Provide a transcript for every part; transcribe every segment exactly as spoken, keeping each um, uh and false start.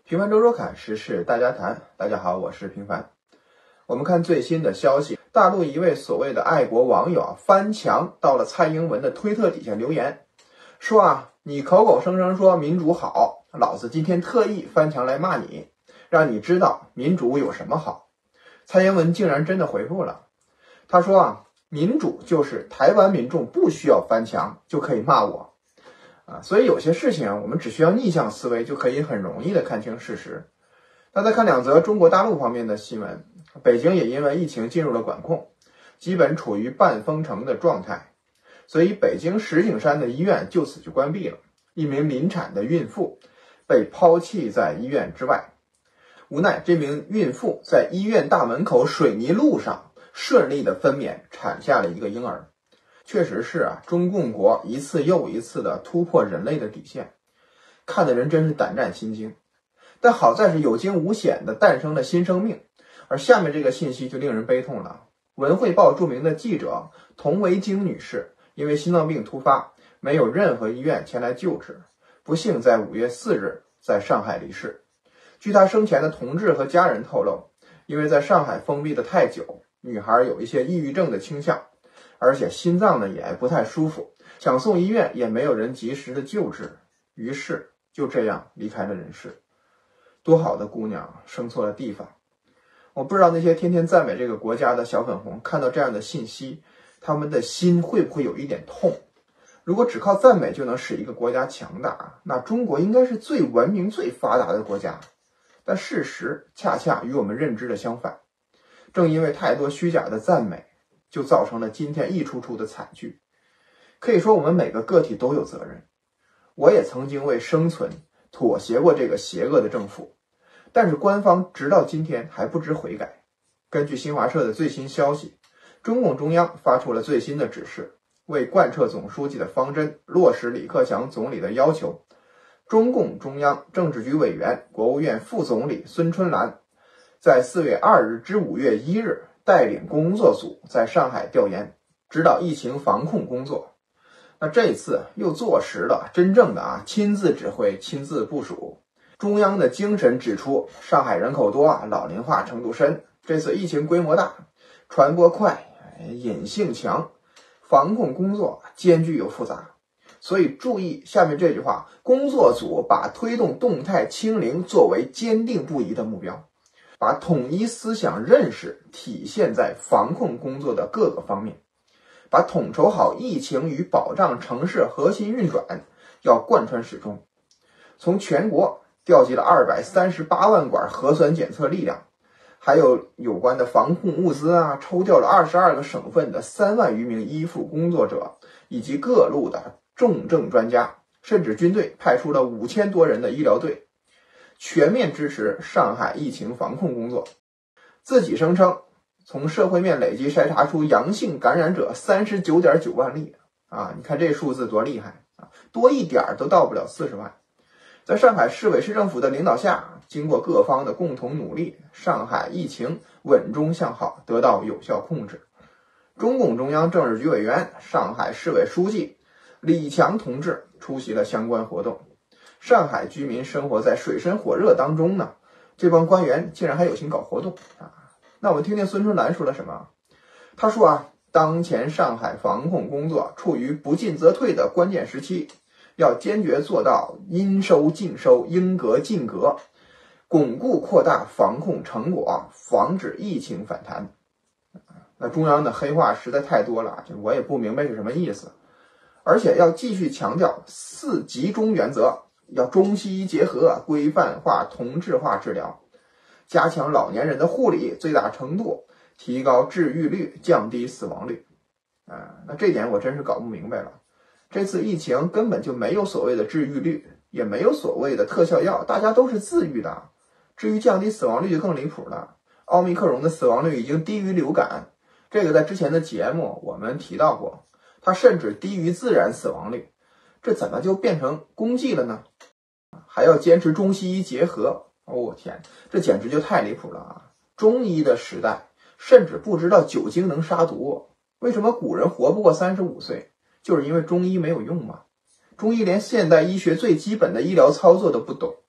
平凡周周侃时事大家谈，大家好，我是平凡。我们看最新的消息，大陆一位所谓的爱国网友啊翻墙到了蔡英文的推特底下留言，说啊，你口口声声说民主好，老子今天特意翻墙来骂你，让你知道民主有什么好。蔡英文竟然真的回复了，他说啊，民主就是台湾民众不需要翻墙就可以骂我。啊，所以有些事情我们只需要逆向思维就可以很容易的看清事实。那再看两则中国大陆方面的新闻，北京也因为疫情进入了管控，基本处于半封城的状态，所以北京石景山的医院就此就关闭了，一名临产的孕妇被抛弃在医院之外，无奈这名孕妇在医院大门口水泥路上顺利的分娩产下了一个婴儿。确实是啊，中共国一次又一次的突破人类的底线，看的人真是胆战心惊。但好在是有惊无险的诞生了新生命，而下面这个信息就令人悲痛了。文汇报著名的记者童维京女士因为心脏病突发，没有任何医院前来救治，不幸在五月四日在上海离世。据她生前的同志和家人透露，因为在上海封闭的太久，女孩有一些抑郁症的倾向，而且心脏呢也不太舒服，想送医院也没有人及时的救治，于是就这样离开了人世。多好的姑娘生错了地方。我不知道那些天天赞美这个国家的小粉红看到这样的信息，他们的心会不会有一点痛？如果只靠赞美就能使一个国家强大，那中国应该是最文明最发达的国家。但事实恰恰与我们认知的相反，正因为太多虚假的赞美，就造成了今天一出出的惨剧。可以说我们每个个体都有责任，我也曾经为生存妥协过这个邪恶的政府，但是官方直到今天还不知悔改。根据新华社的最新消息，中共中央发出了最新的指示，为贯彻总书记的方针，落实李克强总理的要求，中共中央政治局委员、国务院副总理孙春兰在四月二日至五月一日带领工作组在上海调研，指导疫情防控工作。那这次又坐实了真正的啊亲自指挥、亲自部署。中央的精神指出，上海人口多啊，老龄化程度深，这次疫情规模大，传播快，隐性强，防控工作艰巨又复杂。所以注意下面这句话，工作组把推动动态清零作为坚定不移的目标，把统一思想认识体现在防控工作的各个方面，把统筹好疫情与保障城市核心运转要贯穿始终。从全国调集了二百三十八万管核酸检测力量，还有有关的防控物资啊，抽调了二十二个省份的三万余名医护工作者，以及各路的重症专家，甚至军队派出了五千多人的医疗队，全面支持上海疫情防控工作。自己声称从社会面累计筛查出阳性感染者 三十九点九万例啊！你看这数字多厉害啊，多一点都到不了四十万。在上海市委市政府的领导下，经过各方的共同努力，上海疫情稳中向好，得到有效控制。中共中央政治局委员、上海市委书记李强同志出席了相关活动。上海居民生活在水深火热当中呢，这帮官员竟然还有心搞活动啊！那我们听听孙春兰说了什么。他说啊，当前上海防控工作处于不进则退的关键时期，要坚决做到应收尽收、应格尽格，巩固扩大防控成果，防止疫情反弹。那中央的黑话实在太多了，我也不明白是什么意思。而且要继续强调四集中原则，要中西医结合，规范化、同质化治疗，加强老年人的护理，最大程度提高治愈率，降低死亡率。啊，那这点我真是搞不明白了。这次疫情根本就没有所谓的治愈率，也没有所谓的特效药，大家都是自愈的。至于降低死亡率就更离谱了，奥密克戎的死亡率已经低于流感，这个在之前的节目我们提到过，它甚至低于自然死亡率，这怎么就变成公剂了呢？还要坚持中西医结合，哦天，这简直就太离谱了啊！中医的时代甚至不知道酒精能杀毒，为什么古人活不过三十五岁？就是因为中医没有用嘛。中医连现代医学最基本的医疗操作都不懂，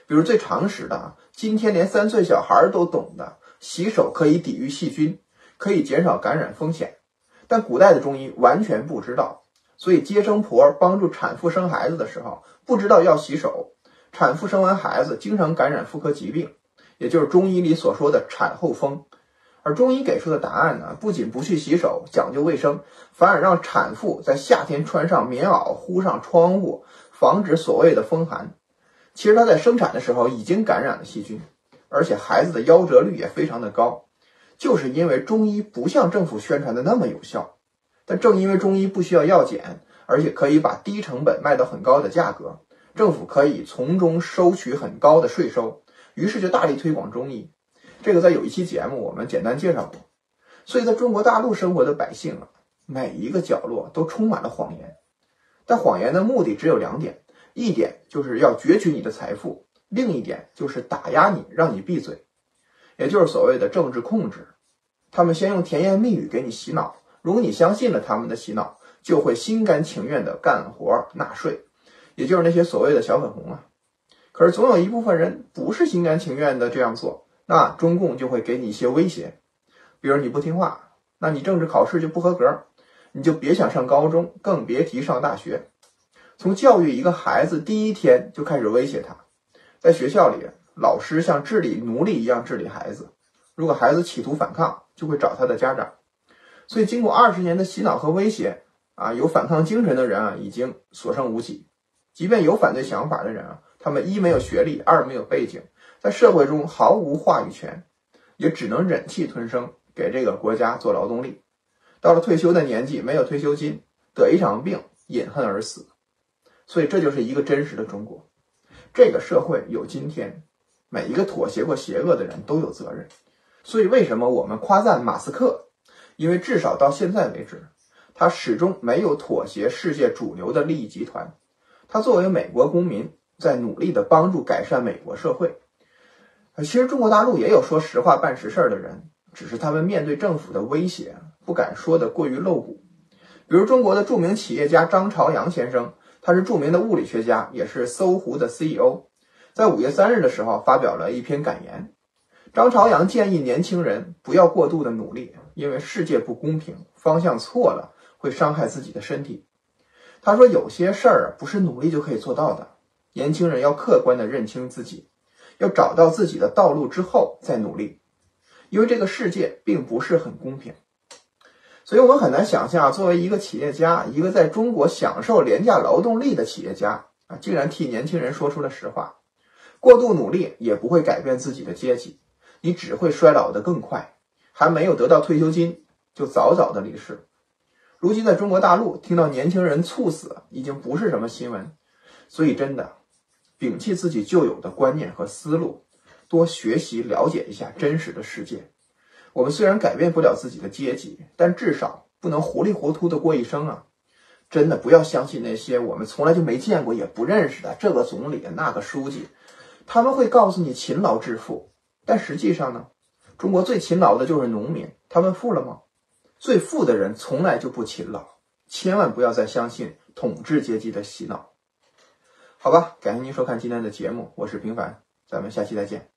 比如最常识的啊，今天连三岁小孩都懂的，洗手可以抵御细菌，可以减少感染风险。但古代的中医完全不知道，所以接生婆帮助产妇生孩子的时候，不知道要洗手，产妇生完孩子经常感染妇科疾病，也就是中医里所说的产后风。而中医给出的答案呢，不仅不去洗手，讲究卫生，反而让产妇在夏天穿上棉袄，呼上窗户，防止所谓的风寒。其实她在生产的时候已经感染了细菌，而且孩子的夭折率也非常的高，就是因为中医不像政府宣传的那么有效。但正因为中医不需要药检，而且可以把低成本卖到很高的价格，政府可以从中收取很高的税收，于是就大力推广中医。这个在有一期节目我们简单介绍过。所以在中国大陆生活的百姓啊，每一个角落都充满了谎言。但谎言的目的只有两点，一点就是要攫取你的财富，另一点就是打压你，让你闭嘴，也就是所谓的政治控制。他们先用甜言蜜语给你洗脑，如果你相信了他们的洗脑，就会心甘情愿的干活纳税，也就是那些所谓的小粉红啊。可是总有一部分人不是心甘情愿的这样做，那中共就会给你一些威胁，比如你不听话，那你政治考试就不合格，你就别想上高中，更别提上大学。从教育一个孩子第一天就开始威胁他，在学校里，老师像治理奴隶一样治理孩子，如果孩子企图反抗，就会找他的家长。所以经过二十年的洗脑和威胁啊，有反抗精神的人啊，已经所剩无几。即便有反对想法的人啊，他们一没有学历，二没有背景，在社会中毫无话语权，也只能忍气吞声，给这个国家做劳动力。到了退休的年纪，没有退休金，得一场病，饮恨而死。所以这就是一个真实的中国。这个社会有今天，每一个妥协过邪恶的人都有责任。所以为什么我们夸赞马斯克？因为至少到现在为止，他始终没有妥协世界主流的利益集团。他作为美国公民，在努力的帮助改善美国社会。其实中国大陆也有说实话办实事的人，只是他们面对政府的威胁，不敢说的过于露骨。比如中国的著名企业家张朝阳先生，他是著名的物理学家，也是搜狐的 C E O， 在五月三日的时候发表了一篇感言。张朝阳建议年轻人不要过度的努力，因为世界不公平，方向错了会伤害自己的身体。他说有些事儿不是努力就可以做到的，年轻人要客观的认清自己，要找到自己的道路之后再努力，因为这个世界并不是很公平。所以我们很难想象，作为一个企业家，一个在中国享受廉价劳动力的企业家啊，竟然替年轻人说出了实话。过度努力也不会改变自己的阶级，你只会衰老得更快，还没有得到退休金就早早的离世。如今在中国大陆，听到年轻人猝死已经不是什么新闻。所以真的摒弃自己旧有的观念和思路，多学习了解一下真实的世界。我们虽然改变不了自己的阶级，但至少不能糊里糊涂的过一生啊！真的不要相信那些我们从来就没见过也不认识的这个总理那个书记，他们会告诉你勤劳致富，但实际上呢，中国最勤劳的就是农民，他们富了吗？最富的人从来就不勤劳，千万不要再相信统治阶级的洗脑。好吧，感谢您收看今天的节目，我是平凡，咱们下期再见。